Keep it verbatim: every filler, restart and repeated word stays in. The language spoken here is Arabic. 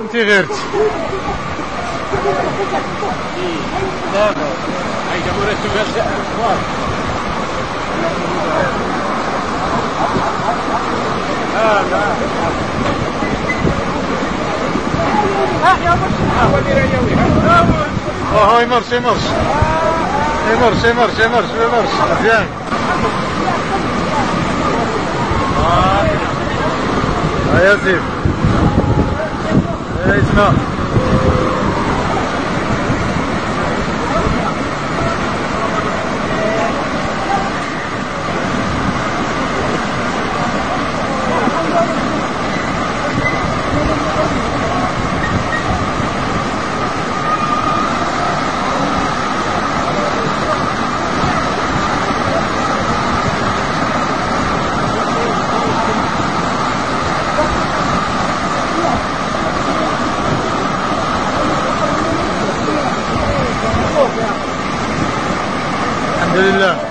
انت غيرت دابا هاي جمهورية تونس اه لا اه يمرش يمرش يمرش يمرش يمرش يمرش مزيان ها يا سيف يا اسمع الحمد لله.